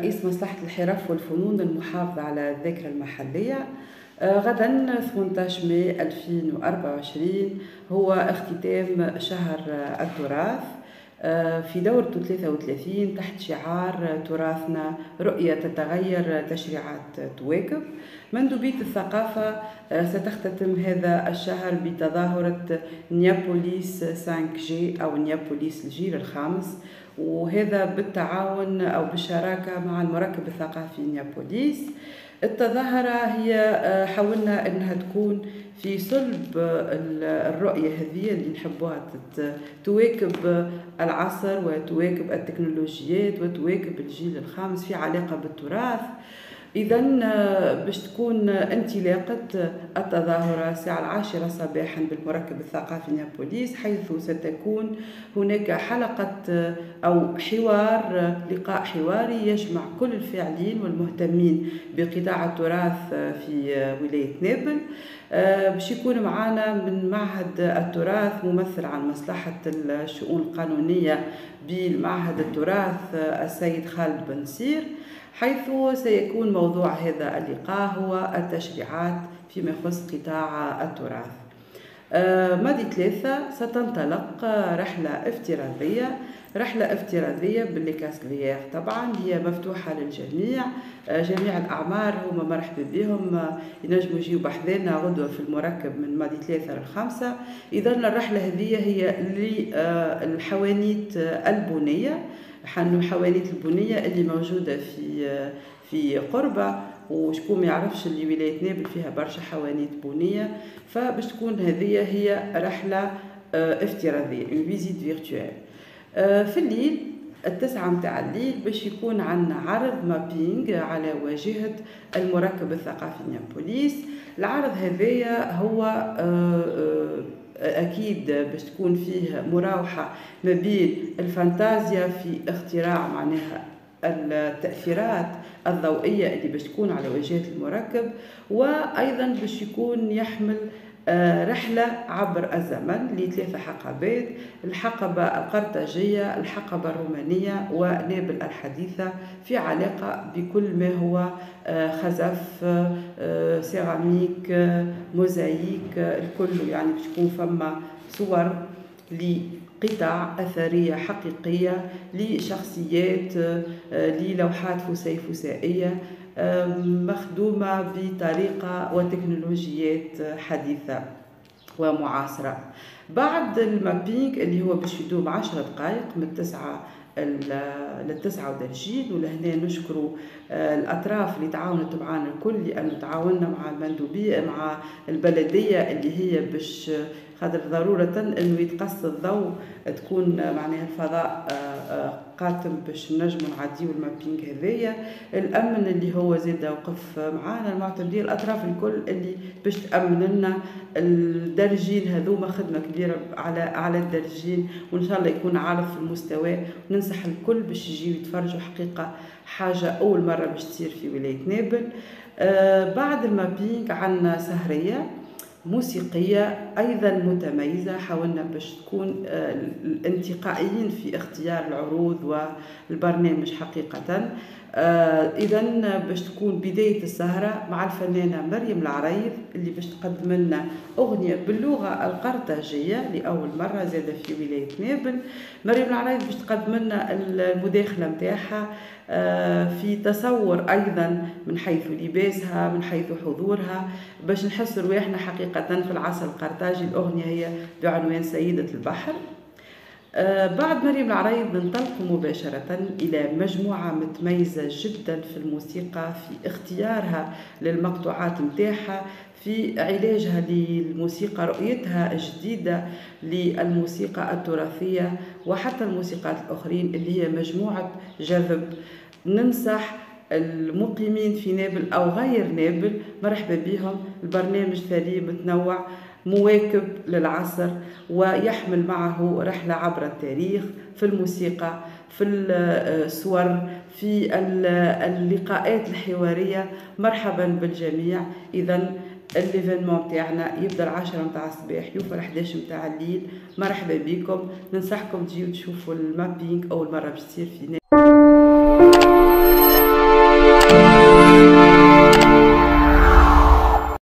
رئيس مصلحة الحرف والفنون المحافظة على الذاكرة المحلية. غدا 18 ماي 2024 هو اختتام شهر التراث في دورته 33 تحت شعار تراثنا رؤية تتغير تشريعات تواكب. مندوبية الثقافة ستختتم هذا الشهر بتظاهرة نيابوليس 5G أو نيابوليس الجيل الخامس، وهذا بالتعاون أو بالشراكة مع المركب الثقافي نيابوليس. التظاهرة هي حاولنا أنها تكون في صلب الرؤية هذه اللي نحبوها تواكب العصر وتواكب التكنولوجيات وتواكب الجيل الخامس في علاقة بالتراث. إذن باش تكون انطلاقة التظاهرة الساعة 10 صباحا بالمركب الثقافي نيابوليس، حيث ستكون هناك حلقة أو لقاء حواري يجمع كل الفاعلين والمهتمين بقطاع التراث في ولاية نابل. باش يكون معنا من معهد التراث ممثل عن مصلحة الشؤون القانونية بالمعهد التراث السيد خالد بن سير، حيث سيكون موضوع هذا اللقاء هو التشريعات فيما يخص قطاع التراث. ماضي 3 ستنطلق رحلة افتراضية بالليكاسليير، طبعا هي مفتوحة للجميع، جميع الأعمار هم مرحبا بهم، ينجموا يجيو بحذانا غدوة في المركب من ماضي 3 ل5. إذن الرحلة هذه هي للحوانيت البنية، حوانيت البنية اللي موجودة في قربة، وشكون ما يعرفش اللي ولاية نابل فيها برشا حوانيت بنية، فباش تكون هذه هي رحلة افتراضية فيزيت فيرتوال. في الليل 9 متاع الليل باش يكون عندنا عرض مابينج على واجهة المركب الثقافي نيابوليس. العرض هذايا هو أكيد باش تكون فيه مراوحة ما بين الفانتازيا في اختراع معناها التأثيرات الضوئية اللي باش تكون على واجهة المركب، وأيضا باش يكون يحمل رحلة عبر الزمن ل3 حقبات: الحقبة القرطاجية، الحقبة الرومانية، ونابل الحديثة، في علاقة بكل ما هو خزف، سيراميك، موزايك، الكل. يعني باش يكون فما صور لقطع أثرية حقيقية لشخصيات، للوحات فسيفسائية مخدومة بطريقة وتكنولوجيات حديثة ومعاصرة. بعد المابينج اللي هو باش يدوم 10 دقائق من 9 ل39، ولهنا نشكروا الأطراف اللي تعاونت معنا الكل، لأنه تعاوننا مع المندوبية مع البلدية اللي هي باش خاطر ضرورة أنه يتقص الضوء، تكون معناها الفضاء قاتم باش نجموا نعديو المابينج هذايا. الأمن اللي هو زاد وقف معانا، المعتمدين، الأطراف الكل اللي باش تأمن لنا الدرجين هذوما، خدمة كبيرة على الدرجين، وإن شاء الله يكون عارض في المستوى. وننصح الكل باش يجيو يتفرجوا، حقيقة حاجة أول مرة باش تصير في ولاية نابل. بعد المابينج عنا سهرية موسيقية أيضا متميزة، حاولنا باش تكون الانتقائيين في اختيار العروض والبرنامج حقيقة. إذن باش تكون بداية السهرة مع الفنانة مريم العريض اللي باش تقدم لنا أغنية باللغة القرطاجية لأول مرة زادة في ولاية نابل. مريم العريض باش تقدم لنا المداخلة متاعها في تصور أيضا من حيث لباسها، من حيث حضورها، باش نحس رواحنا حقيقة في العصر القرطاجي. الأغنية هي بعنوان سيدة البحر. بعد مريم العريض ننطلق مباشرة إلى مجموعة متميزة جدا في الموسيقى، في اختيارها للمقطوعات متاعها، في علاجها للموسيقى، رؤيتها الجديدة للموسيقى التراثية وحتى الموسيقات الأخرين اللي هي مجموعة جذب. ننصح المقيمين في نابل أو غير نابل مرحبا بهم، البرنامج ثري متنوع مواكب للعصر، ويحمل معه رحلة عبر التاريخ في الموسيقى، في الصور، في اللقاءات الحوارية. مرحبا بالجميع. إذن الليفينمون تاعنا يبدا 10 متاع الصباح يوفر 11 متاع الليل. مرحبا بكم، ننصحكم تجيو تشوفوا المابينج أول مرة باش تصير في